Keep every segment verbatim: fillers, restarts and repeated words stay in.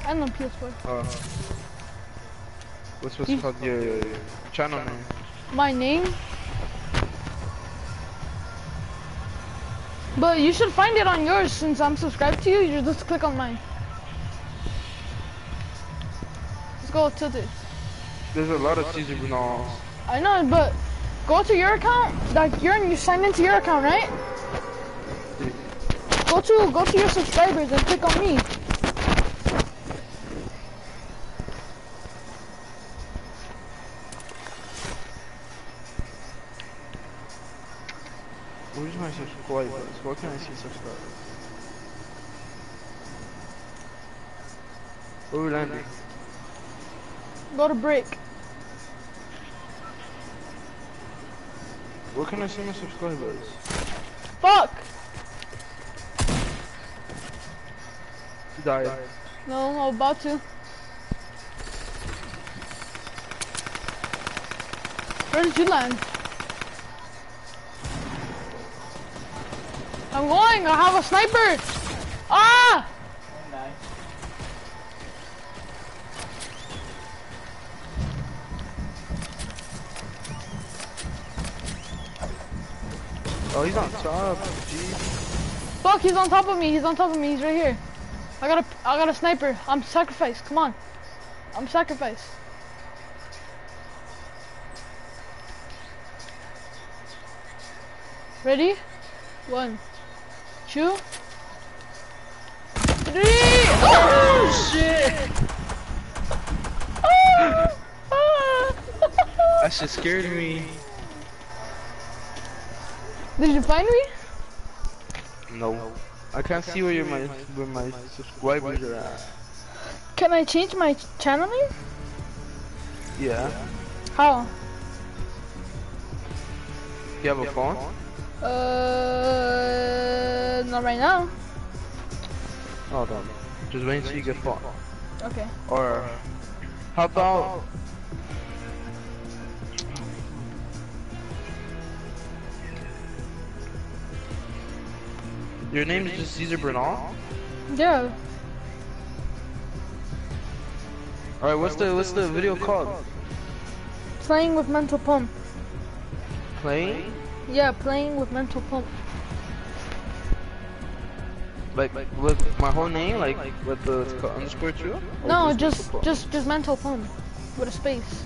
And on P S four. Uh, what's what's called your, your channel name? My name? But you should find it on yours since I'm subscribed to you. You just click on mine. Let's go to this. There's a lot of Caesar Bernals. I know, but go to your account. Like you're you sign into your account, right? Go to go to your subscribers and click on me. Where's my subscribers? Where can I see subscribers? Where we landing? Go to break. Where can I see my subscribers? Fuck! You died. No, I'm about to. Where did you land? I'm going, I have a sniper! Ah! Oh, he's on top, G. Fuck, he's on top of me, he's on top of me, he's right here. I got a, I got a sniper, I'm sacrificed, come on. I'm sacrificed. Ready? One, two, three! Oh, shit! Ah! Ah! That shit scared me. Did you find me? No. I can't see where your my where my subscribers are at. Can I change my channel name? Yeah. How? You have a phone? Uh, not right now. Hold on. Just wait until you get phone. Okay. Or how about your name is just Caesar Bernal? Yeah. Alright, what's the what's the video called? Playing with mental pump. Playing? Yeah, playing with mental pump. Like with my whole name, like with the underscore two? No, just just just mental pump with a space.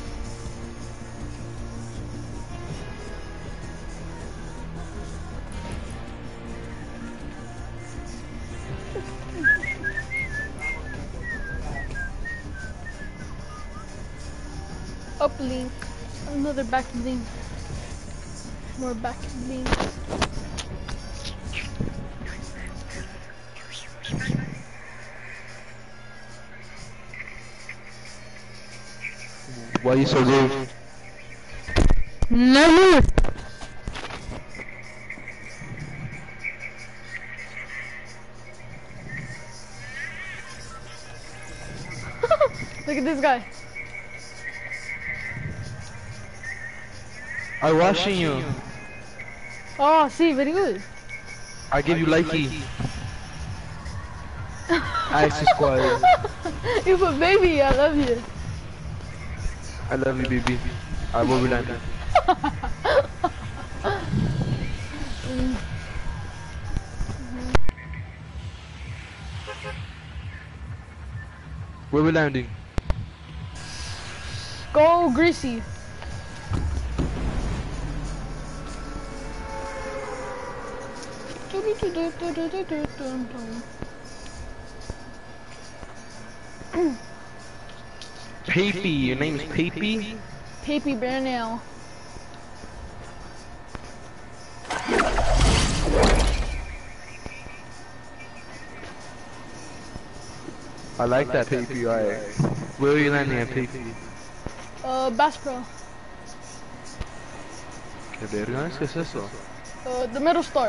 Uplink, another back link, more back links. Why are you so rude? Never. Look at this guy. I'm watching you. Oh, see, very good. I give you likey. I subscribe. You put baby, I love you. I love you, baby. I will be landing. Where we landing? Go greasy. Papy, your name is Papy? Papy Bernal. I like that Papy, alright. Where are you landing at Papy? Uh, Bass Pro. ¿Qué vergas? ¿Qué es eso? Uh, the middle star.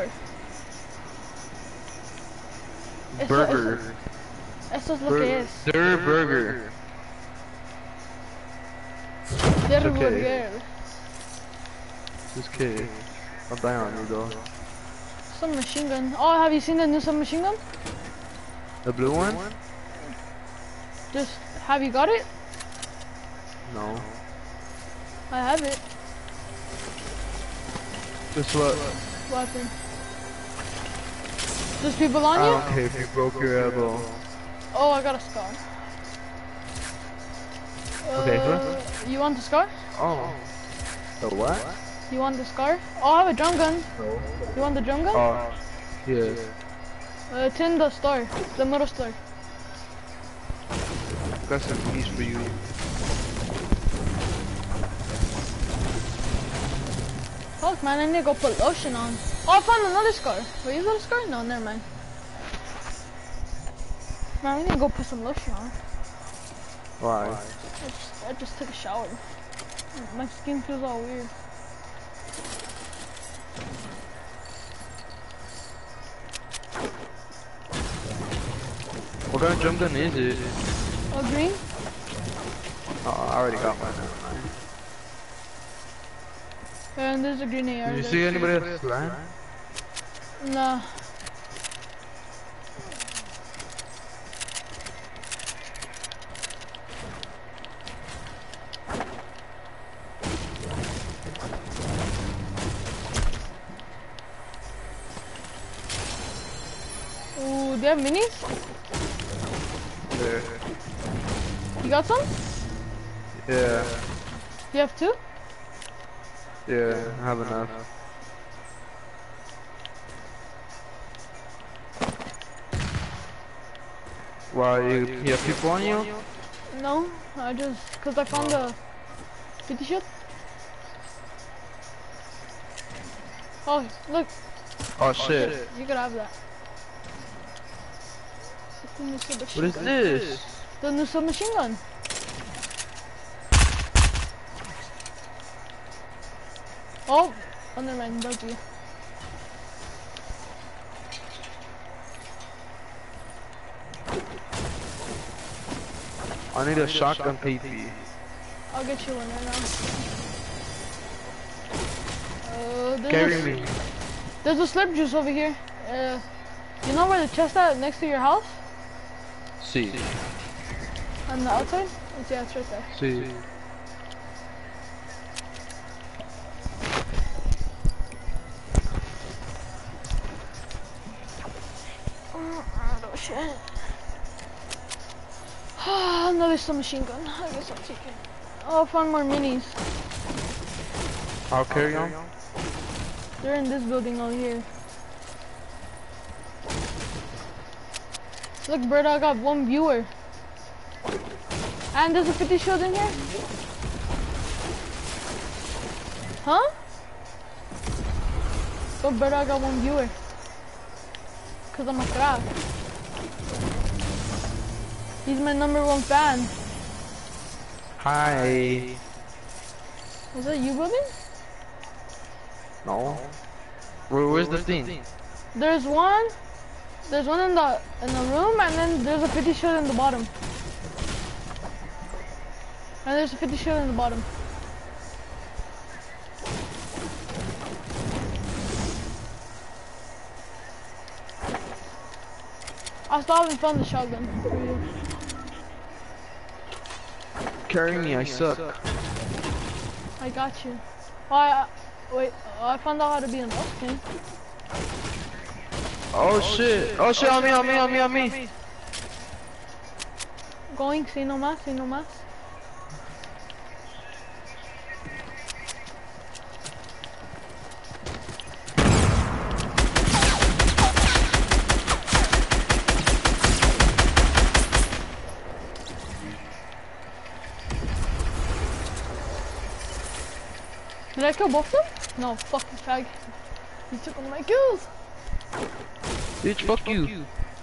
Burger. Eso es lo que es. Der Burger. Der okay. Burger. This kid. I'll die on you though. Some machine gun. Oh, have you seen the new submachine gun? The blue one? Just, have you got it? No. I have it. Just what? What happened? There's people on I you? don't care if you broke your elbow. Oh, I got a scar. Okay, Uh, you want the scar? Oh. The what? You want the scar? Oh, I have a drum gun. No. You want the drum gun? Oh. Yeah. Uh, it's in the store. The middle store. Got some keys for you. Fuck, man, I need to go put lotion on. Oh, I found another scar. Wait, you got a scar? No, never mind. Man, we need to go put some lotion on. Why? I just, I just took a shower. My skin feels all weird. What kind of drum gun is it? Oh, green? Oh, I already got mine. And there's a green A R. Did you there. see anybody else flying? Nah. Ooh, do you have minis? Yeah. You got some? Yeah. You have two? Yeah, I have enough. Why, you, you have people on you? No, I just, cause I found the fifty shit. Oh, look, Oh shit. you could have that. The new What submachine is gun. this? The new submachine gun. Oh, oh never mind, that's you. I need a shotgun P P. I'll get you one right now. Uh, there's Carry a, me. There's a slurp juice over here. Uh, you know where the chest at next to your house? See. On the outside? It's, yeah, it's right there. See. Oh shit. Another submachine gun. I guess I'll take it. Oh, I found more minis. I'll carry on. They're in this building over here. Look, Bird, I got one viewer. And there's a fifty shield in here. Huh? Oh, Bird, I got one viewer. Cause I'm a crack. He's my number one fan. Hi. Was that you, Bobby? No. Where, where's the thing? There's one. There's one in the in the room, and then there's a fifty shield in the bottom. And there's a fifty shield in the bottom. I still haven't found the shotgun for you. Carry me, I suck. I got you. Oh, I, wait, oh, I found out how to be an Austin. Oh shit. Oh shit, on me, on me, on me, on me. Going, see no más, see no más. Did I kill both of them? No, fucking fag. He took all my kills. Bitch, fuck you.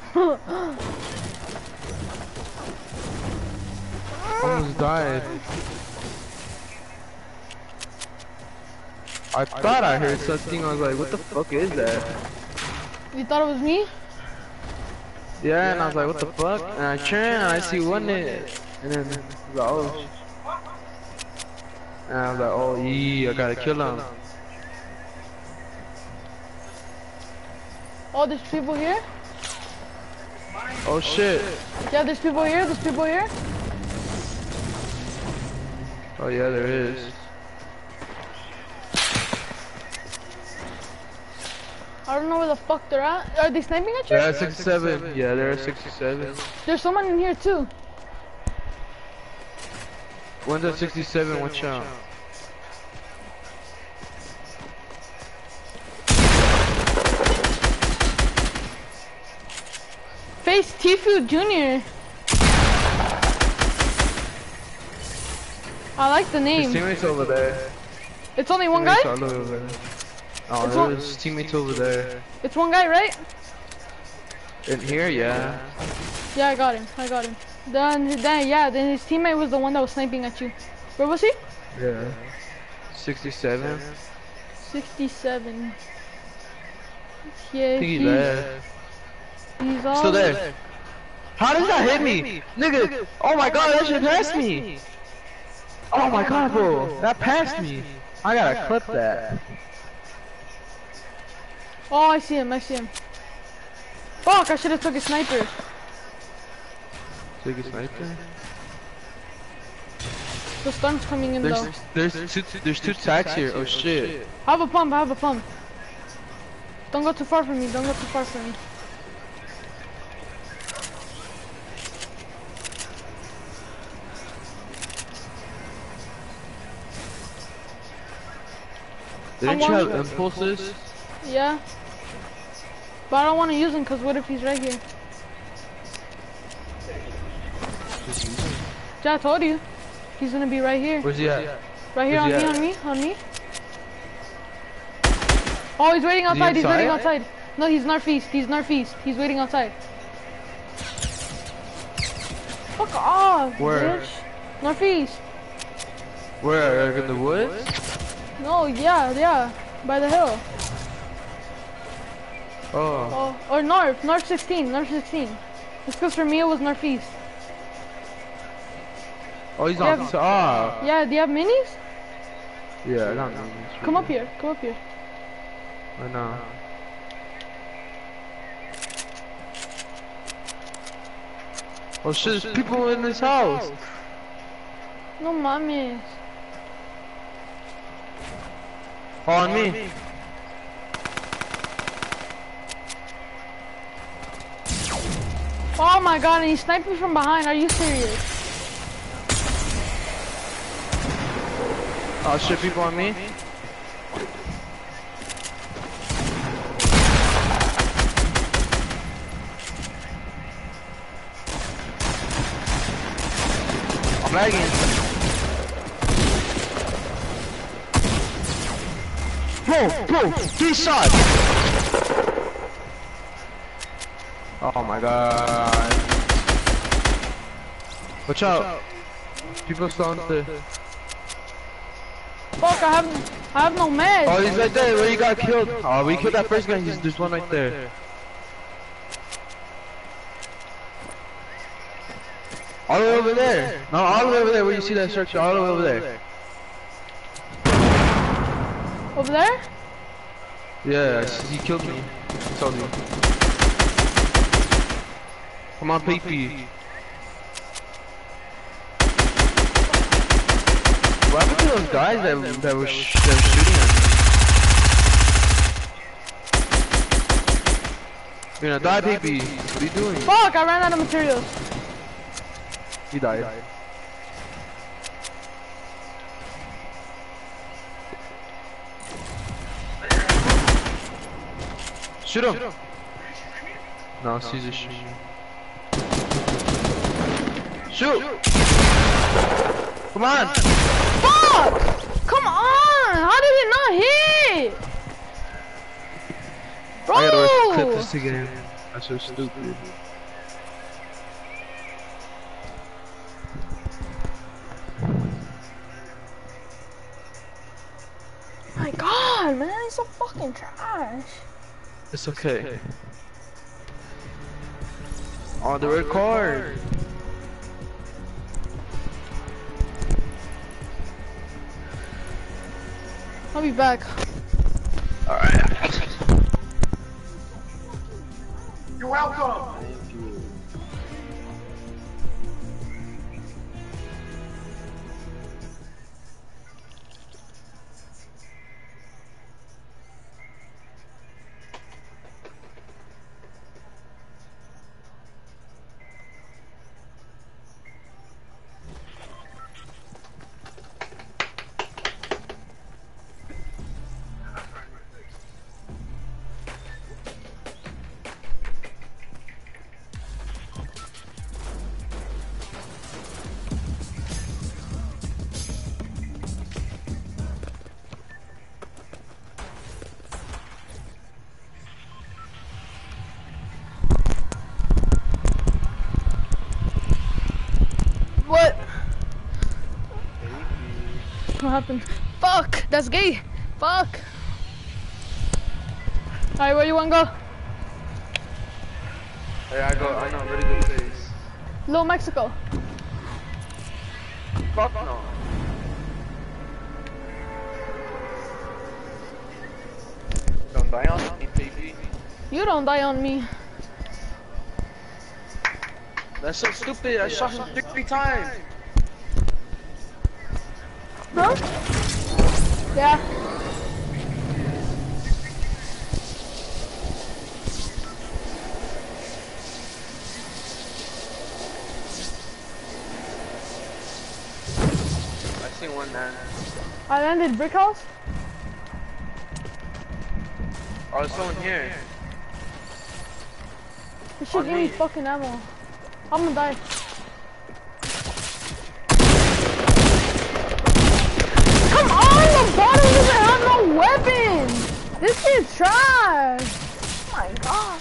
Almost died. I thought I heard something, I was like, what the fuck is that? You thought it was me? Yeah, and I was like, what the fuck? And I turn and I see one there, and then I was like, oh. And I was like, oh, yeah, I gotta kill him. Oh, there's people here? Oh shit. Yeah, there's people here, there's people here. Oh yeah, there is. I don't know where the fuck they're at. Are they sniping at you? They're at sixty-seven. Yeah, they're at sixty-seven. There's someone in here too. One's at sixty-seven, watch out. Face Tifu Junior I like the name. His teammates over there. It's only one guy? All over there. Oh, It's there's one- teammates over there. It's one guy, right? In here, yeah. Yeah, I got him. I got him. Then, then, yeah, then his teammate was the one that was sniping at you. Where was he? Yeah. sixty-seven. sixty-seven. Yeah, I think he's he's, there. he's all... Still there. How does that hit me? Nigga, oh my god, that shit passed me. Oh my god, bro. That passed me. I gotta clip that. Oh, I see him. I see him. Fuck, I should have took a sniper. Take a sniper. The storm's coming in There's though. there's two there's two tags here. Oh shit. I have a pump, I have a pump. Don't go too far from me, don't go too far from me. Didn't you want- have impulses? Yeah. But I don't want to use him because what if he's right here? Yeah, I told you. He's gonna be right here. Where's he at? Right here on Where's me, he on me, on me. Oh, he's waiting outside, he's waiting inside? outside. No, he's northeast, he's northeast. He's waiting outside. Fuck off, Where? bitch. Northeast. Where? Like in the woods? No, yeah, yeah. By the hill. Oh. Oh, or north, north sixteen, north sixteen. It's because for me it was northeast. Oh, he's Yeah. on top. Yeah, do you have minis? Yeah, I got him. Come up here, come up here. I know. Oh shit, there's people in this house. No mames. Oh, on me. Oh my god, and he sniped me from behind. Are you serious? Oh shit, people on me. I'm lagging. Bro, bro, three shots. Oh my god. Watch out. People still on the... Fuck, I have, I have no meds. Oh, he's right there where you got killed. Oh, we killed that first guy. He's, there's one right there. All the way over there. No, all the way over there where you see that structure. All the way over there. Over there? Yeah, he killed me. I told you. Come on, P P. What happened to those guys that, that, were, sh that were shooting at me? You're gonna die, P P. What are you doing? Fuck, I ran out of materials. He died. Shoot him! No, Caesar shoot. Shoot! Come on! Fuck! Come on! How did it not hit? Bro! I gotta clip this again. That's so stupid. My god, man, it's so fucking trash. It's okay. On the record. I'll be back. Alright. You're welcome. What? Baby. What happened? Fuck! That's gay! Fuck! Alright, where you wanna go? Hey, I go, I know a really good place. Little Mexico. Fuck no. Don't die on me, baby. You don't die on me. That's so stupid. I shot him three times. Huh? Yeah. I see one man. I landed brick house. Oh, there's someone here. This shit On give me me. fucking ammo. I'm gonna die. Come on, the bottom doesn't have no weapon! This shit's trash! Oh my god.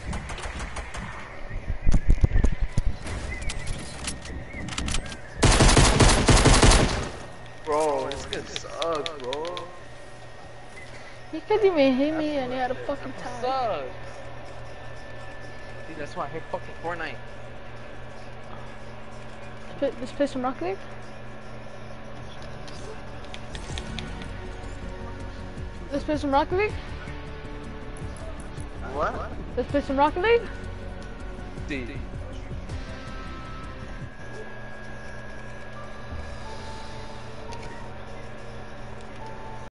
Bro, this kid sucks, bro. He couldn't even hit me and he had a fucking time. Sucks. Dude, that's why I hate fucking Fortnite. This play some Rocket League? Let's play some Rocket League? What? Let's play some Rocket League? Dude,